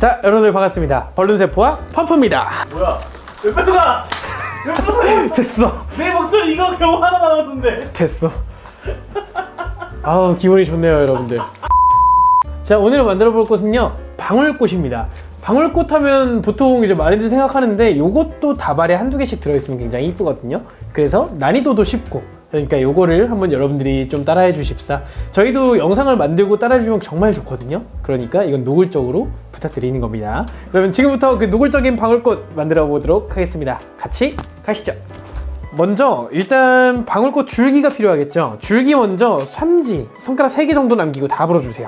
자, 여러분들 반갑습니다. 벌룬세포와 펌프입니다. 뭐야? 왜 뺏어가? 왜 뺏어가? 됐어. 내 목소리 이거 겨우 하나 남았는데. 됐어. 아우, 기분이 좋네요, 여러분들. 자, 오늘 만들어 볼 꽃은요, 방울꽃입니다. 방울꽃 하면 보통 이제 많이들 생각하는데 요것도 다발에 한두 개씩 들어있으면 굉장히 이쁘거든요. 그래서 난이도도 쉽고, 그러니까 요거를 한번 여러분들이 좀 따라해 주십사. 저희도 영상을 만들고 따라해 주면 정말 좋거든요. 그러니까 이건 노골적으로 부탁드리는 겁니다. 그러면 지금부터 그 노골적인 방울꽃 만들어 보도록 하겠습니다. 같이 가시죠. 먼저 일단 방울꽃 줄기가 필요하겠죠. 줄기 먼저 산지 손가락 3개 정도 남기고 다 불어주세요.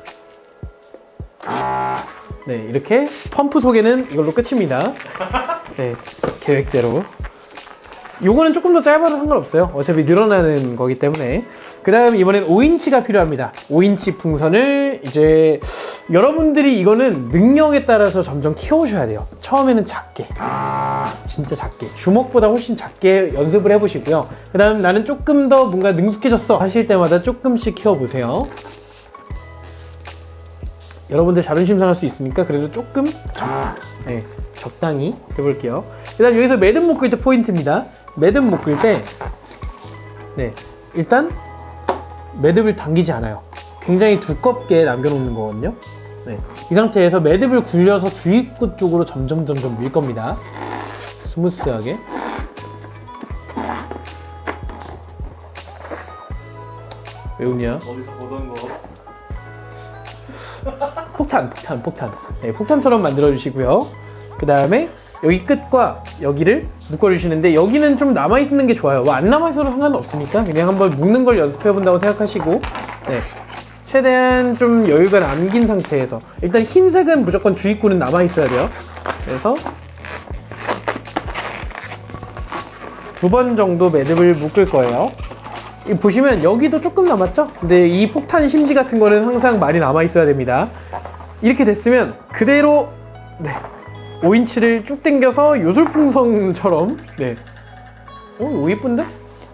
네, 이렇게 펌프 소개는 이걸로 끝입니다. 네, 계획대로. 요거는 조금 더 짧아도 상관없어요. 어차피 늘어나는 거기 때문에. 그 다음 이번엔 5인치가 필요합니다. 5인치 풍선을 이제 여러분들이 이거는 능력에 따라서 점점 키워오셔야 돼요. 처음에는 작게, 진짜 작게, 주먹보다 훨씬 작게 연습을 해보시고요. 그 다음 나는 조금 더 뭔가 능숙해졌어 하실 때마다 조금씩 키워보세요. 여러분들 자존심 상할 수 있으니까 그래도 조금 네, 적당히 해볼게요. 그 다음 여기서 매듭 묶을 때 포인트입니다. 매듭 묶을 때 네, 일단 매듭을 당기지 않아요. 굉장히 두껍게 남겨놓는 거거든요. 네, 이 상태에서 매듭을 굴려서 주입구 쪽으로 점점 밀 겁니다. 스무스하게. 왜 웃냐? 어디서 보던 거. 폭탄. 네, 폭탄처럼 만들어 주시고요. 그 다음에 여기 끝과 여기를 묶어 주시는데 여기는 좀 남아있는 게 좋아요. 뭐 안 남아있어도 상관없으니까 그냥 한번 묶는 걸 연습해 본다고 생각하시고, 네, 최대한 좀 여유가 남긴 상태에서 일단 흰색은 무조건 주입구는 남아있어야 돼요. 그래서 2번 정도 매듭을 묶을 거예요. 보시면 여기도 조금 남았죠? 근데 이 폭탄 심지 같은 거는 항상 많이 남아있어야 됩니다. 이렇게 됐으면 그대로 네, 5인치를 쭉 당겨서 요술풍선처럼, 네, 오, 이쁜데?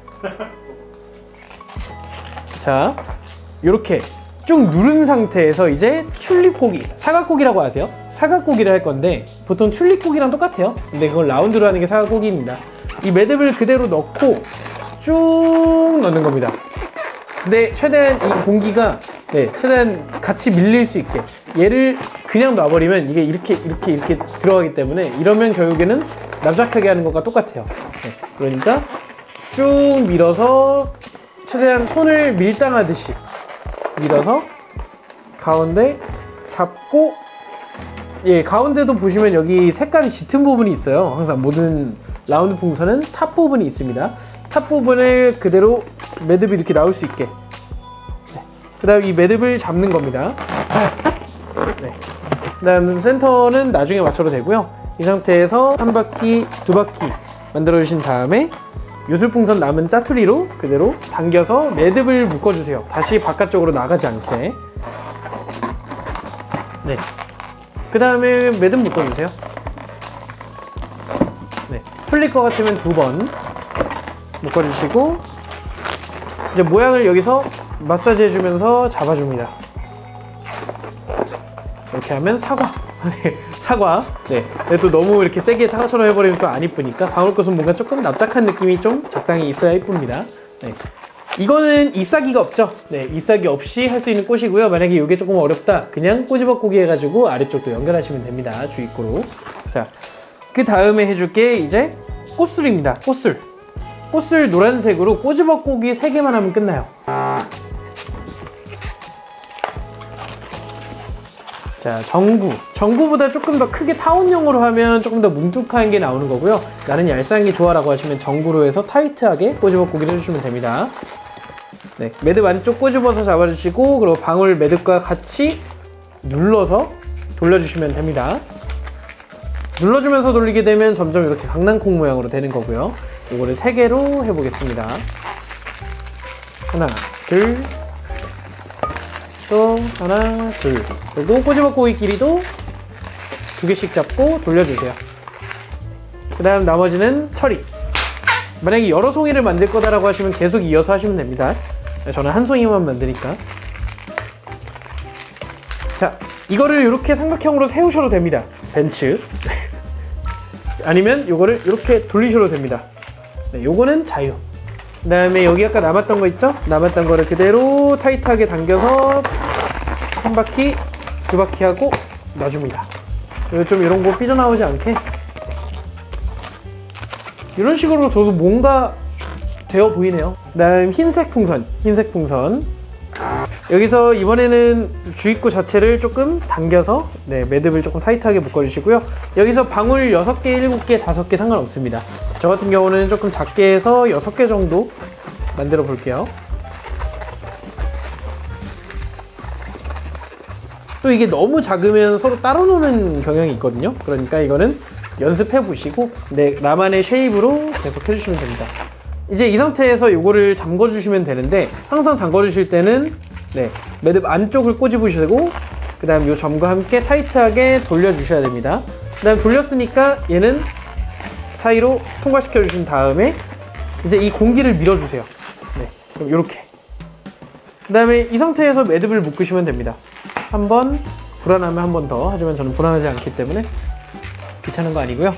자, 이렇게 쭉 누른 상태에서 이제 튤립고기, 사각고기라고 아세요? 사각고기를 할 건데 보통 튤립고기랑 똑같아요. 근데 그걸 라운드로 하는 게 사각고기입니다. 이 매듭을 그대로 넣고 쭉 넣는 겁니다. 근데 최대한 이 공기가 최대한 같이 밀릴 수 있게, 얘를 그냥 놔버리면 이게 이렇게 들어가기 때문에 이러면 결국에는 납작하게 하는 것과 똑같아요. 네, 그러니까 쭉 밀어서 최대한 손을 밀당하듯이 밀어서 가운데 잡고, 예, 가운데도 보시면 여기 색깔이 짙은 부분이 있어요. 항상 모든 라운드 풍선은 탑 부분이 있습니다. 탑 부분을 그대로 매듭이 이렇게 나올 수 있게, 네, 그 다음 이 매듭을 잡는 겁니다. 네, 그 다음 센터는 나중에 맞춰도 되고요. 이 상태에서 1바퀴, 2바퀴 만들어 주신 다음에 요술풍선 남은 짜투리로 그대로 당겨서 매듭을 묶어주세요. 다시 바깥쪽으로 나가지 않게. 네, 그 다음에 매듭 묶어주세요. 네, 풀릴 것 같으면 2번 묶어주시고, 이제 모양을 여기서 마사지 해주면서 잡아줍니다. 이렇게 하면 사과. 사과. 네, 또 너무 이렇게 세게 사과처럼 해버리면 또 안 이쁘니까 방울꽃은 뭔가 조금 납작한 느낌이 좀 적당히 있어야 이쁩니다. 네, 이거는 잎사귀가 없죠. 네, 잎사귀 없이 할 수 있는 꽃이고요. 만약에 이게 조금 어렵다, 그냥 꼬집어꼬기 해가지고 아래쪽도 연결하시면 됩니다. 주입구로. 자, 그 다음에 해줄 게 이제 꽃술입니다. 꽃술 노란색으로 꼬집어꼬기 3개만 하면 끝나요. 자, 정구보다 조금 더 크게 타원형으로 하면 조금 더 뭉툭한 게 나오는 거고요. 나는 얄쌍한 게 좋아라고 하시면 정구로 해서 타이트하게 꼬집어꼬기를 해주시면 됩니다. 네, 매듭 안쪽 꼬집어서 잡아주시고, 그리고 방울 매듭과 같이 눌러서 돌려주시면 됩니다. 눌러주면서 돌리게 되면 점점 이렇게 강낭콩 모양으로 되는 거고요. 이거를 3개로 해보겠습니다. 하나, 둘, 또 하나, 둘. 그리고 꼬집어꼬기 길이도 2개씩 잡고 돌려주세요. 그 다음 나머지는 처리. 만약에 여러 송이를 만들 거다라고 하시면 계속 이어서 하시면 됩니다. 저는 한 송이만 만드니까. 자, 이거를 이렇게 삼각형으로 세우셔도 됩니다. 벤츠. 아니면 요거를 이렇게 돌리셔도 됩니다. 네, 요거는 자유. 그 다음에 여기 아까 남았던 거 있죠? 남았던 거를 그대로 타이트하게 당겨서 한 바퀴, 두 바퀴 하고 놔줍니다. 좀 이런 거 삐져나오지 않게 이런 식으로 저도 뭔가 되어 보이네요. 그 다음 흰색 풍선. 흰색 풍선. 여기서 이번에는 주입구 자체를 조금 당겨서 네, 매듭을 조금 타이트하게 묶어주시고요. 여기서 방울 6개, 7개, 5개 상관없습니다. 저 같은 경우는 조금 작게 해서 6개 정도 만들어 볼게요. 또 이게 너무 작으면 서로 따로 노는 경향이 있거든요. 그러니까 이거는 연습해 보시고 네, 나만의 쉐입으로 계속 해주시면 됩니다. 이제 이 상태에서 이거를 잠궈 주시면 되는데 항상 잠궈 주실 때는 네, 매듭 안쪽을 꼬집으시고 그 다음 이 점과 함께 타이트하게 돌려 주셔야 됩니다. 그 다음 돌렸으니까 얘는 사이로 통과시켜 주신 다음에 이제 이 공기를 밀어 주세요. 네, 그럼 이렇게. 그 다음에 이 상태에서 매듭을 묶으시면 됩니다. 한번 불안하면 한 번 더. 하지만 저는 불안하지 않기 때문에 귀찮은 거 아니고요.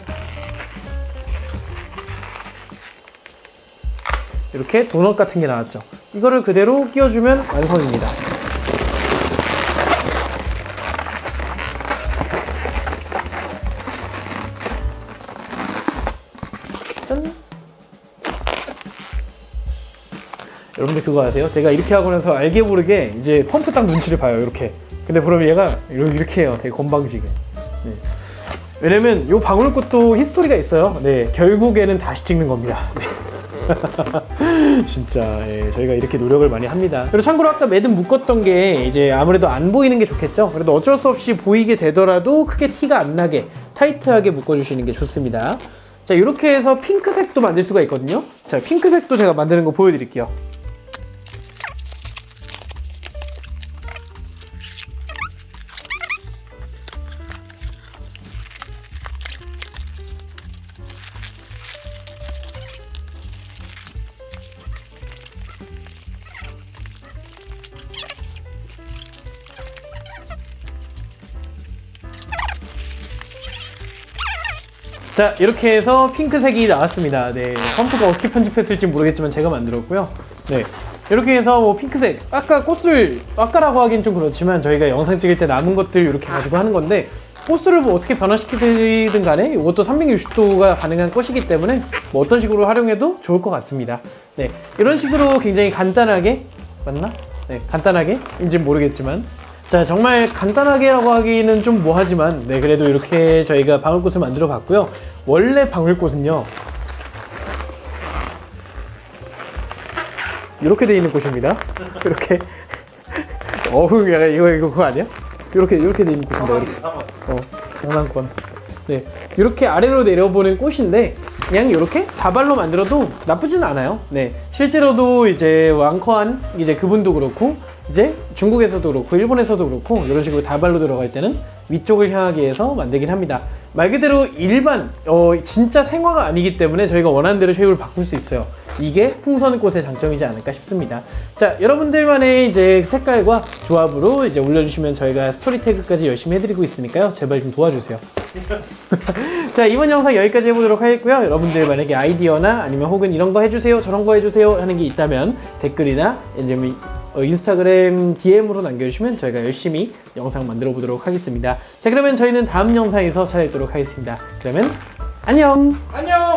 이렇게 도넛 같은 게 나왔죠. 이거를 그대로 끼워주면 완성입니다. 짠! 여러분들 그거 아세요? 제가 이렇게 하고 나서 알게 모르게 이제 펌프 딱 눈치를 봐요. 이렇게. 근데 그러면 얘가 이렇게 해요. 되게 건방지게. 네. 왜냐면 이 방울꽃도 히스토리가 있어요. 네, 결국에는 다시 찍는 겁니다. 네. 진짜 예, 저희가 이렇게 노력을 많이 합니다. 그리고 참고로 아까 매듭 묶었던 게 이제 아무래도 안 보이는 게 좋겠죠. 그래도 어쩔 수 없이 보이게 되더라도 크게 티가 안 나게 타이트하게 묶어주시는 게 좋습니다. 자, 이렇게 해서 핑크색도 만들 수가 있거든요. 자, 핑크색도 제가 만드는 거 보여드릴게요. 자, 이렇게 해서 핑크색이 나왔습니다. 네, 펌프가 어떻게 편집했을지 모르겠지만 제가 만들었고요. 네, 이렇게 해서 뭐 핑크색, 아까 꽃을 아까라고 하긴 좀 그렇지만 저희가 영상 찍을 때 남은 것들 이렇게 가지고 하는 건데 꽃을 뭐 어떻게 변화시키든 간에 이것도 360도가 가능한 꽃이기 때문에 뭐 어떤 식으로 활용해도 좋을 것 같습니다. 네, 이런 식으로 굉장히 간단하게 맞나? 네, 간단하게인지는 모르겠지만 자, 정말 간단하게라고 하기는 좀 뭐하지만 네, 그래도 이렇게 저희가 방울꽃을 만들어 봤고요. 원래 방울꽃은요 이렇게 돼 있는 꽃입니다. 이렇게 어흥, 약간 이거 그거 아니야? 이렇게 돼 있는 꽃입니다. 이렇게. 장난권. 네, 이렇게 아래로 내려보는 꽃인데 그냥 이렇게 다발로 만들어도 나쁘진 않아요. 네, 실제로도 이제 왕커한 이제 그분도 그렇고 이제 중국에서도 그렇고 일본에서도 그렇고 이런 식으로 다발로 들어갈 때는 위쪽을 향하게 해서 만들긴 합니다. 말 그대로 일반 진짜 생화가 아니기 때문에 저희가 원하는 대로 쉐입을 바꿀 수 있어요. 이게 풍선꽃의 장점이지 않을까 싶습니다. 자, 여러분들만의 이제 색깔과 조합으로 이제 올려주시면 저희가 스토리 태그까지 열심히 해드리고 있으니까요. 제발 좀 도와주세요. 자, 이번 영상 여기까지 해보도록 하겠고요. 여러분들 만약에 아이디어나 아니면 혹은 이런 거 해주세요, 저런 거 해주세요 하는 게 있다면 댓글이나 이제 인스타그램 DM으로 남겨주시면 저희가 열심히 영상 만들어 보도록 하겠습니다. 자, 그러면 저희는 다음 영상에서 찾아뵙도록 하겠습니다. 그러면 안녕! 안녕.